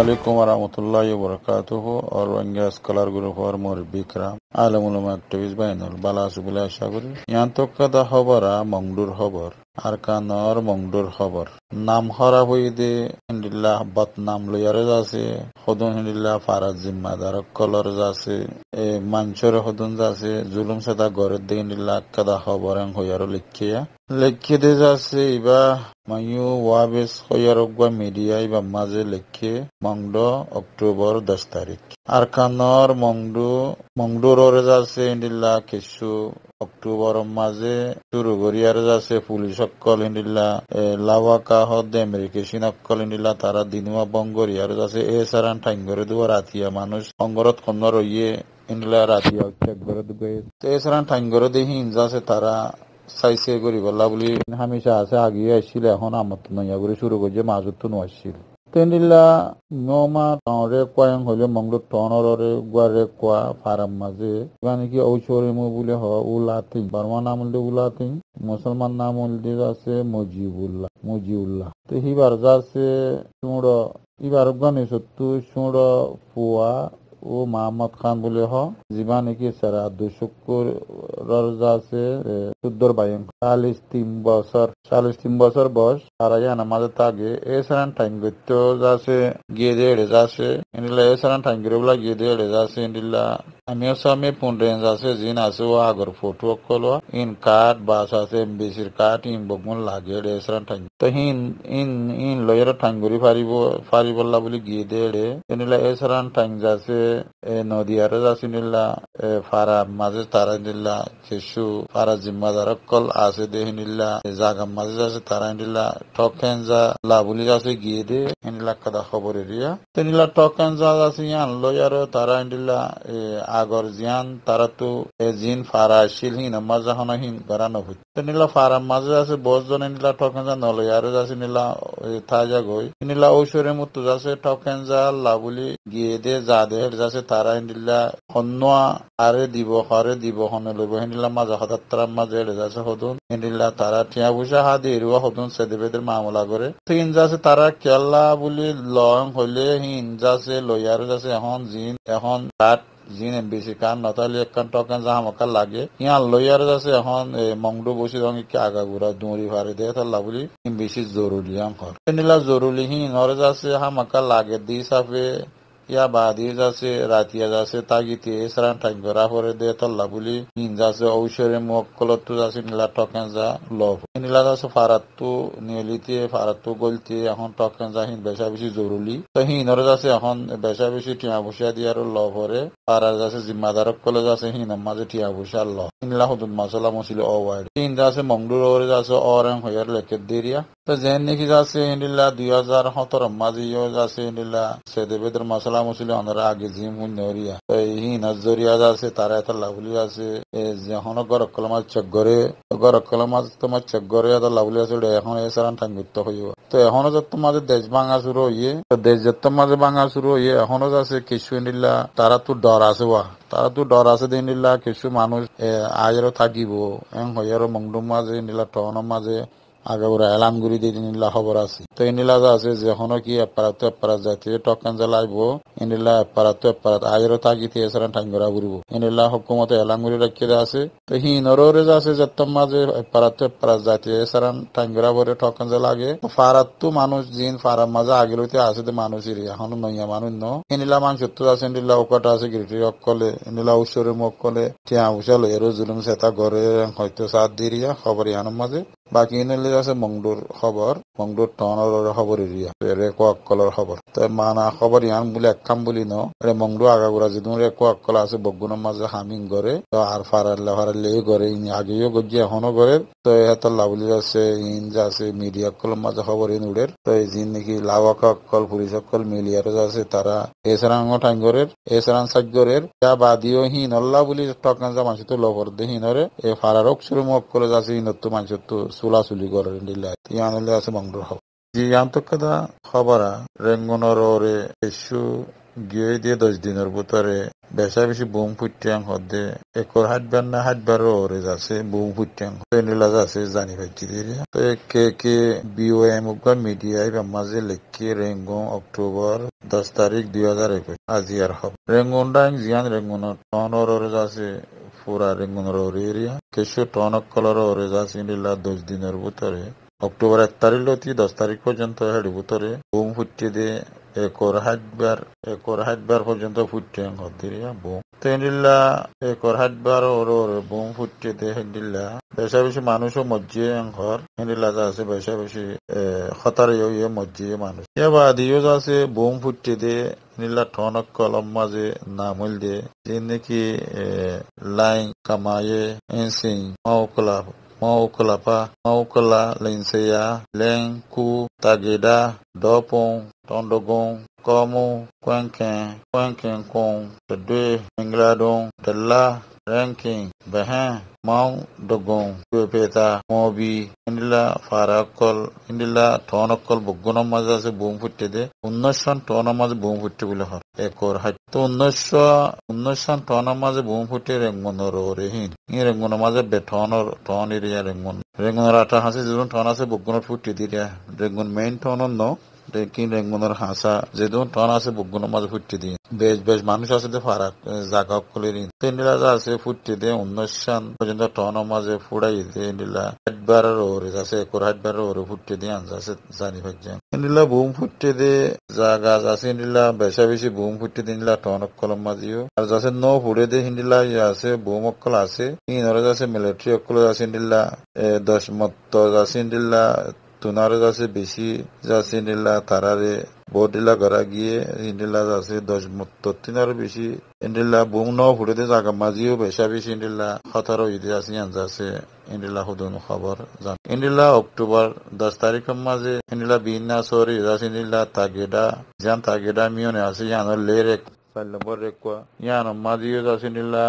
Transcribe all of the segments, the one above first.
alaikum warahmatullahi wabarakatuh. और वंगे scholar group और मुरब्बी कराम आलम उलमा एक्टिविस्ट बाइनल बाला सुबिला शागुरी यहाँ तो कदा खबरा मंगडूर खबर আরকানর মংডুর খবর নাম হরা হই দে হিন্দিল্লা বদনাম লইয়ারে যাচ্ছে সদন হিন্দিল্লা ফারাজ জিম্মাদার কলর যাচ্ছে মাঞ্চর সদন যাচ্ছে জুলুম সেদা গড়ের দিকে হিন্দিল্লা কাদা খবর হইয়ারো লেখিয়ে দে যাচ্ছে ইবা মাইও ওয়াবেস হইয়ারগা মিডিয়া ইবা মাঝে লেখে মংড অক্টোবর 10 তারিখ আরকানর মংডুর যাচ্ছে হিন্দিল্লা কিছু অক্টোবর মাঝে শুরু করিয়ার যাচ্ছে পুলিশ অক্কল হিন্দিল্লা লাওয়াকা হদ্দে আমেরিকেশিন অক্কল হিন্দিল্লা তারা দিনুয়া বঙ্গরিয়ার যাচ্ছে এ সারান ঠাইঙ্গরে দুয়া রাতিয়া মানুষ অঙ্গরত খন্নর ইয়ে হিন্দিল্লা রাতিয়া একবারে দুগে তো এ সারান ঠাইঙ্গরে দেখি যাচ্ছে তারা চাইছে করিবলা বুলি হামেশা আছে আগিয়ে আসছিল এখন আমার নইয়া করে শুরু করছে মাজত তো আসছিল তেনিলা নমা টাউরে কয়েং হইলে মংলো টনরে গুয়ারে কোয়া ফারাম মাঝে মানে কি ঔষরে মু বলে হ উলাতিং বার্মা নাম হলদে উলাতিং মুসলমান নাম হলদে আছে মজিউল্লাহ তো হিবার যাচ্ছে সুড় ইবার গানে সত্তু সুড় পুয়া ও মোহাম্মদ খান বলে হ যিবা নাকি সারা 200 আছে 14 বাইং 43 বছর বয়স আর ইয়ানা মাঝে তাগে এসারান টাইম গত্য যাচ্ছে গিয়ে দেড়ে যাচ্ছে ইন্দিলা এসারান টাইম গিরেবলা গিয়ে দেড়ে যাচ্ছে ইন্দিলা আমিও সামনে পুন্ডেন যাচ্ছে জিন আছে ও আগর ফটো কল ইন কার্ড বাস আছে বেশির কার্ড ইন বগুন লাগে এসারান টাইম তো ইন লয়ের টাইম গরি ফারিবল্লা বলে গিয়ে দেড়ে ইন্দিলা এসারান টাইম যাচ্ছে নদীয়ারে যাচ্ছে নিল্লা ফারা মাঝে তারা নিল্লা কিছু ফারা জিম্মাদার কল আছে দেহিনিল্লা জাগাম মাঝে যাচ্ছে তারা নিল্লা টকেন যা লাবুলি যাচ্ছে গিয়ে দে নিল্লা কাদা খবর এরিয়া নিল্লা টকেন যা যাচ্ছে ইয়ান লয়ার তারা নিল্লা আগর জিয়ান তারা তো জিন ফারা শিল হিন মাজা হন হিন গড়ানো হইতে নিল্লা ফারা মাঝে আছে 10 জন নিল্লা টকেন যা নলয়ারে যাচ্ছে নিল্লা থাজা গই নিল্লা ঔষরের মতো যাচ্ছে টকেন যা লাবুলি গিয়ে দে যা দে যাচ্ছে তারা নিল্লা হন্যা আরে দিব হনে লইব হিন্দিল্লা মাজা হতাত্তরাম মাঝে এড়ে যাচ্ছে হদুন হিন্দিল্লা তারা টিয়া বুসা হাদি এরুয়া হদুন সেদেবেদের মামলা করে হিন যাচ্ছে তারা কেল্লা বলি লং হইলে হিন যাচ্ছে লইয়ার যাচ্ছে এখন কাঠ জিন বেশি কান নতালি একখান টকান যা হামাকা লাগে ইয়ান লইয়ার যাচ্ছে এখন মংডু বসি রঙে কি আগা গুড়া দুঁড়ি ভারে দেয় তাল্লা বলি বেশি জরুরি হর হিন্দিল্লা জরুরি হিন হরে যাচ্ছে হামাকা লাগে দি সাফে ইয়া বাদি যাচ্ছে রাতিয়া যাচ্ছে তাগিতে সারান টাইম করা পরে দে তল্লা বলি হিন যাচ্ছে ঔষরে মক্কলত যাচ্ছে নীলা টকেন যা লভ নীলা যাচ্ছে ফারাত্তু নিয়লিতে ফারাত্তু গলতে এখন টকেন যা হিন বেশা বেশি জরুরি তো হিনরে যাচ্ছে এখন বেশা বেশি টিয়া বসিয়া দিয়ে আর লভ হরে ফারা যাচ্ছে জিম্মাদারক কলে যাচ্ছে হিনের মাঝে টিয়া বসিয়া লভ হিনলা হদুন মশলা মশলি অওয়াইড হিন যাচ্ছে মংডুর ওরে যাচ্ছে অরেং হইয়ার লেখের দেরিয়া তো যেন নাকি যাচ্ছে হিন্দিল্লা 2017 মাঝে ইয়ে যাচ্ছে হিন্দিল্লা সেদেবেদের মশলা মুসলি অনরা আগে জিম হুইয়া তো হিন জরিয়া যাচ্ছে তারা এত লাভলি আছে যখন গরক কলমাজ তোমার চেক করে এত লাভলি আছে এখন এ সারান ঠাঙ্গিত হইব তো এখনো যত মাঝে দেশ ভাঙা শুরু হইয়ে দেশ যত মাঝে ভাঙা শুরু হইয়ে এখনো যাচ্ছে কিছু হিন্দিল্লা তারা তো ডর আছে দিনিল্লা কিছু মানুষ আজেরও থাকিব এন হইয়ারও মংডুম মাঝে নিলা টনের মাঝে আগে ওরা এলান গুড়ি দিয়ে নিলা খবর আছে তো ইনিলা আছে যখনও কি এপারাত যাইতে টকান জ্বালাইব ইনিলা এপারাত আয়েরও তাগিতে এসারা ঠাঙ্গরা ঘুরব ইনিলা হুকুমত এলান গুড়ি রাখিয়ে আছে তো হিনরে আছে যত্তম মাঝে এপারাত যাইতে এসারা ঠাঙ্গরা ভরে টকান জ্বালাগে ফারাত্তু মানুষ জিন ফারার মাঝে আগে লইতে আছে মানুষের এখনো নইয়া মানুষ ন ইনিলা মানুষ তো আছে ইনিলা ওকাটা আছে গিরিটি অকলে ইনিলা উৎসরে মকলে টিয়া উসাল এরও জুলুম সেতা ঘরে হয়তো সাত দিরিয়া খবর ইয়ানোর মাঝে বাকি ইনলে আছে মংডুর টনের খবর এরিয়া রেকো অক্কলের খবর তো মানা খবর ইয়ান বলে একখাম বলি ন মংডু আগাগুড়া যেদিন রেকো অক্কল আছে বগুনের মাঝে হামিং করে তো আর ফারালে করে ইনি আগেও গজি এখনো করে তো এত লাভলি আছে ইন যে আছে মিডিয়া অক্কলের মাঝে খবর ইন উড়ের তো এই জিন নাকি লাওয়াকা অক্কল পুলিশ অক্কল মিলিয়ার আছে তারা এসারাং ঠাঙ্গরের এসারাং সাজ্ঞরের যা বাদিও হিন অল্লাহ বলি টকান যা মানুষ তো লবর দে হিনরে এ ফারার অক্ষরে মক্কলে যাচ্ছে ইনত মানুষ তো চুলাচুলি করে ইয়ানলে আছে মংডুর খবর জি আন্তঃকদা খবরা রেঙ্গনের ওরে এসু গিয়ে দিয়ে 10 দিনের ভিতরে বেশা বেশি বুম ফুটিয়াং হদে একর হাটবার না হাটবার ওরে যাচ্ছে বুম ফুটিয়াং নিলা যাচ্ছে জানি পাইছি দিয়া তো কে বিওএম উগা মিডিয়ায় বা মাঝে লেখি রেঙ্গন অক্টোবর 10 তারিখ 2021 আজি আর হব রেঙ্গন ডাং জিয়ান রেঙ্গন টনর ওরে যাচ্ছে পুরা রেঙ্গনের ওরে এরিয়া কিছু টনক কলর ওরে যাচ্ছে নিলা 10 দিনের ভিতরে অক্টোবর 1 তারিখ লতি 10 তারিখ পর্যন্ত হেডি ভিতরে বুম ফুটিয়ে দিয়ে একর হাটবার পর্যন্ত ফুটিয়ে হদিয়া বুম তেনিল্লা একর হাটবার ওরে বুম ফুটিয়ে দিয়ে হেন্ডিল্লা বেশা বেশি মানুষও মজ্জিয়ে ঘর হেন্ডিল্লা যা আছে বেশা বেশি খতারে ইয়ে মজ্জিয়ে মানুষ এবার দিও যা আছে বুম ফুটিয়ে দিয়ে নীলা ঠনক কলম মাঝে নামল দিয়ে যে নাকি লাইন কামায়ে এনসিং মাওকলা Maukala Linseya Leng Ku Tageda Dopong Tondogong Komu Kwenken Kong Tadwe Ingladong Tala Ranking Bahan Mau Dogong Peta Mobi Indila Farakol Indila Tonakol Bugunam Mazas Boom Futte 19 টন মাঝে বোম ফুটে বলে হয় একর হাইতো 19 টন মাঝে বোম ফুটে রেঙ্গনের ওরে রেঙ্গনের মাঝে বেঠনের টন এরিয়া রেঙ্গনের আটা হাসি যেজন টন আছে বগুনের ফুটে দিয়া রেঙ্গন মেইন টনের ন রেঙ্কিন রেঙ্গনের হাসা যেজন টন আছে বগুনের মাঝে ফুটে দিয়ে বেশ মানুষ আছে যে ফারাক জাগা কলের তেনিলা যা আছে ফুটে দিয়ে 19 পর্যন্ত টনের মাঝে ফুড়াই দিয়ে নিলা হাটবারের ওরে আছে একর হাটবারের ওরে ফুটে দিয়ে আনছে জানি ভাইজান নিলা বুম ফুটে দিয়ে জাগা আছে নিলা বেশা বেশি বুম ফুটে দিয়ে নিলা টনক কলম মাঝিও আর যাচ্ছে ন ফুড়ে দিয়ে হিন্দিলা আছে বুম অক্কল আছে ইনরে যাচ্ছে মিলিটারি অক্কল আছে নিলা 10 মত যাচ্ছে নিলা তুনারে যাচ্ছে বেশি যাচ্ছে নিলা তারারে বডিলা ঘরা গিয়ে ইন্ডিলা আছে 10 মত তিনারও বেশি ইন্ডিলা বুম ন ফুড়ে দিয়ে জাগা মাঝিও বেশা বেশি ইন্ডিলা 17 ঈদে আছে আছে ইন্ডিলা হুদুন খবর জান ইন্ডিলা অক্টোবর 10 তারিখের মাঝে ইন্ডিলা বিনা সরি আছে ইন্ডিলা তাগেডা মিয়নে আছে ইয়ানোর লেরে 4 নম্বর রেকোয়া ইয়ানো মাঝিও আছে ইন্ডিলা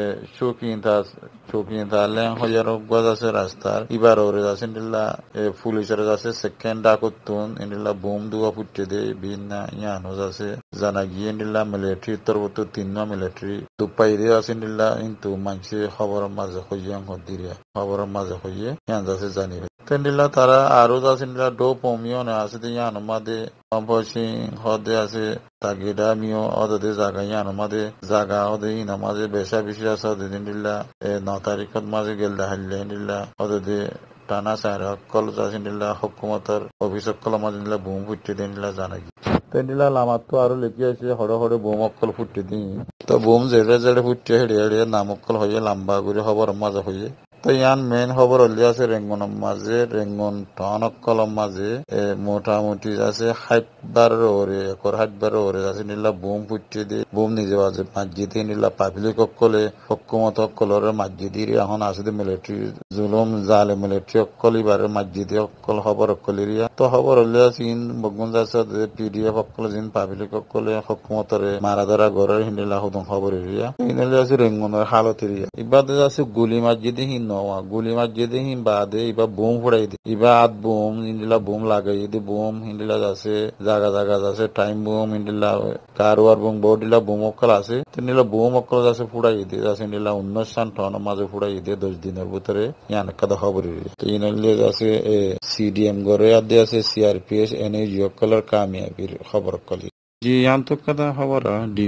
চৌকিনতা লেং হজারো গজ আছে রাস্তার ইবার ওরে আছে ইন্ডিলা পুলিশের আছে সেকেন্ড ডাকুতুন ইন্ডিলা বুম দুয়া ফুটে দে বিনা ইয়ানো আছে জানা গিয়ে ইন্ডিলা মিলিটারি তরবত 3 মিলিটারি দুপাই দিয়ে আছে ইন্ডিলা কিন্তু মানছে খবর মাঝে হইয়াং হদিরিয়া খবর মাঝে হইয়ে ইয়ান আছে জানি তেন্ডিলা তারা আরো আছে ইন্ডিলা ডো পমিও না আছে ইয়ানো মাদে পম্পসিং হদে আছে তাগেডা মিও অদে জায়গা ইয়ানো মাদে জায়গা অদে ইনা মাঝে বেশা বেশি আছে অদে ইন্ডিলা 9 তারিখত মাঝে গেল হাইলে ইন্ডিলা অদে টানা সার কল আছে ইন্ডিলা হুকুমতের অফিসক কল মাঝে ইন্ডিলা বুম ফুটে দিলা জানাই তেন্ডিলা লামাত তো আরো লেখি আছে হড় বুম অক্কল ফুটে দি তো বুম জেড়ে ফুটে হেড়ে নাম অক্কল হয়ে লম্বা করে খবর মাঝে হয়ে তো ইয়ান মেন খবর হলে আছে রেঙ্গনের মাঝে রেঙ্গন টনক কলম মাঝে মোটামুটি আছে হাইটবার ওরে একর হাইটবার ওরে আছে নিলা বুম ফুটে দিয়ে বুম নিজে আছে মসজিদে নিলা পাবলিক অকলে হকুমত অকলরে মসজিদের এখন আছে মিলিটারি জুলুম জালে মিলিটারি অকল এবারে মসজিদে অকল খবর অকলেরিয়া তো খবর হলে আছে ইন বগুন যাচ্ছে পিডিএফ অকল জিন পাবলিক অকলে হকুমতরে মারা ধরা ঘরের হিন্দিলা হুদন খবর এরিয়া ইনলে আছে রেঙ্গনের হালত এরিয়া ইবাদে আছে গুলি মসজিদে গুলি মসজিদে বাদে ইবা বুম ফুড়াই দি ইবা আত বুম ইন্দিলা বুম লাগাই দি বুম হিন্দিলা আছে জাগা আছে টাইম বুম ইন্দিলা কারওয়ার বুম বডিলা বুম অকল আছে তিনিলা বুম অকল আছে ফুড়াই দি আছে ইন্দিলা 19 টন মাঝে ফুড়াই দি 10 দিনের ভিতরে ইয়ান কাদা খবর তো ইনলে আছে সিডিএম গরে আদে আছে সিআরপিএস এনএজি অকলর কামিয়াবির খবর কলি জি আন্তঃকাদা খবর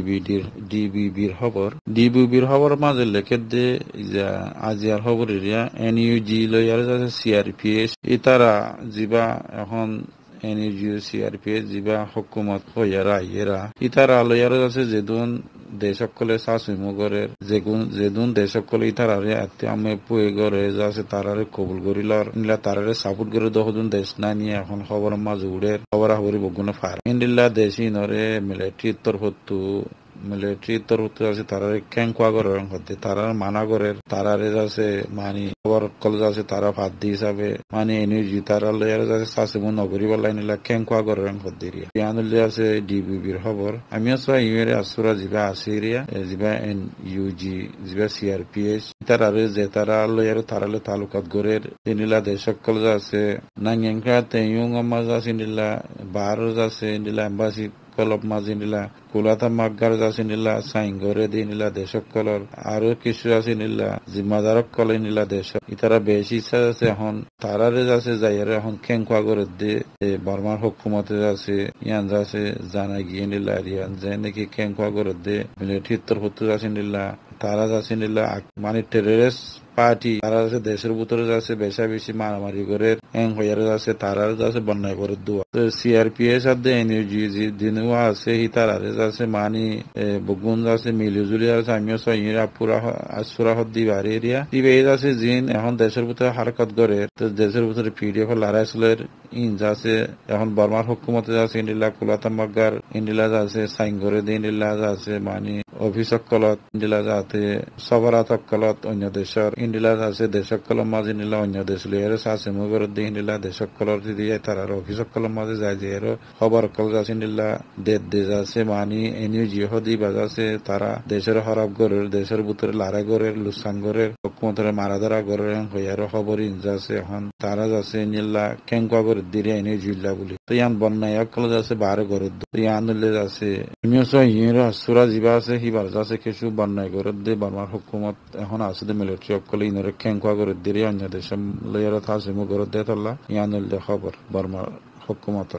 ডিবিবির খবর মাঝে লেখে দে আজিয়ার খবর এরিয়া এনইউজি লয়ার আছে সিআরপিএস ইতারা যিবা এখন এনইউজি সিআরপিএস যিবা হুকুমত হইয়ারা ইয়েরা ইতারা লয়ার আছে যেদুন দেশকলে শাশুমগরের যেদুন দেশকলে ইতারারে আতে আমি পুয়ে গরে আছে তারারে কবুল করিলার ইনলা তারারে সাপোর্ট করে দহদুন দেশ না নিয়ে এখন খবর মাঝে উড়ে খবর হবরি বগুনে ফার ইন্ডিল্লা দেশি নরে মিলিটারি তরফ আছে তারারে ক্যাঙ্কুয়া গরের হতে তারার মানা গরের তারারে আছে মানি খবর কলেজ আছে তারা ভাত দি হিসাবে মানে এনার্জি তারা লয়ার আছে শাশুমু নগরী বেলায় নিলা ক্যাঙ্কুয়া গরের হতে এরিয়া ইয়ানুল্লি আছে ডিবিবির খবর আমি আছো ইউরে আসুরা যিবা আছে এরিয়া যিবা এনইউজি যিবা সিআরপিএস তারারে যে তারা লয়ার তারালে তালুকাত গরের তিনিলা দেশক কলেজ আছে নাঙ্গেঙ্কা তেয়ুং আমাজ আছে নিলা বারোজ আছে নিলা এম্বাসি কলব মাজি নিলা কুলাতা মাগার যাচি নিলা সাইঙ্গরে দি নিলা দেশক কলর আরো কিছু আছে নিলা জিম্মাদারক কলে নিলা দেশ ইতারা বেশি ইচ্ছা আছে এখন তারারে যাচ্ছে যাইয়ারে এখন খেঙ্কুয়া করে দিয়ে বর্মার হুকুমতে যাচ্ছে ইয়ান যাচ্ছে জানা গিয়ে নিলা ইয়ান যে নাকি খেঙ্কুয়া করে দিয়ে মিলিটারি তরফতে যাচ্ছে নিলা তারা যাচ্ছে নিলা মানে টেররিস্ট পার্টি তারা আছে দেশের ভিতরে যাচ্ছে বেশা বেশি মারামারি করে হইয়ারে যাচ্ছে তারা যাচ্ছে বন্যায় করে দোয়া তো সিআরপিএস আর এনইউজি দিনও আছে হি তারারে যাচ্ছে মানি বগুন যাচ্ছে মিলিজুলি আছে আমিও সহিরা পুরা আসুরা হদ্দি বাড়ি এরিয়া দিবে যাচ্ছে জিন এখন দেশের ভিতরে হারকত করে তো দেশের ভিতরে পিডিএফ লড়াইছিলের ইন যাচ্ছে এখন বর্মার হুকুমতে যাচ্ছে ইন্ডিলা কুলাতা মগার ইন্ডিলা যাচ্ছে সাইঙ্গরে দিন ইন্ডিলা যাচ্ছে মানি অভিষকলত ইন্ডিলা যাতে সবরাত অকলত অন্য দেশের ইন্ডিলা আছে দেশকল মাঝে নিলা অন্য দেশ লিয়ারে আছে মুগর দিয়ে ইন্ডিলা দেশকলর দিয়ে তার অভিষকল মাঝে যায় যে এর খবর কল যাচ্ছে ইন্ডিলা দেশ দেশ আছে মানি এনইউজি হদি বাজাছে তারা দেশের হরব গরের দেশের ভিতরে লারা গরের লুসান গরের হুকুমতের মারা ধরা গরের হইয়ার খবর ইনজাছে এখন তারা যাচ্ছে নিলা কেঙ্কুয়া করে দিয়ে এনইউজিল্লা বলি তো ইয়ান বন্যায় অকল যাচ্ছে বারে গরের তো ইয়ান যাচ্ছে সুরা জিবা আছে হিবার যাচ্ছে কিছু বন্যায় গরের দিয়ে বর্মার হুকুমত এখন আছে মিলিটারি অকল ইনরে কেঙ্কুয়া করে দিয়ে অন্য দেশে লইয়ার আছে মুগর দিয়ে তোলা ইয়ান খবর বর্মার হুকুমত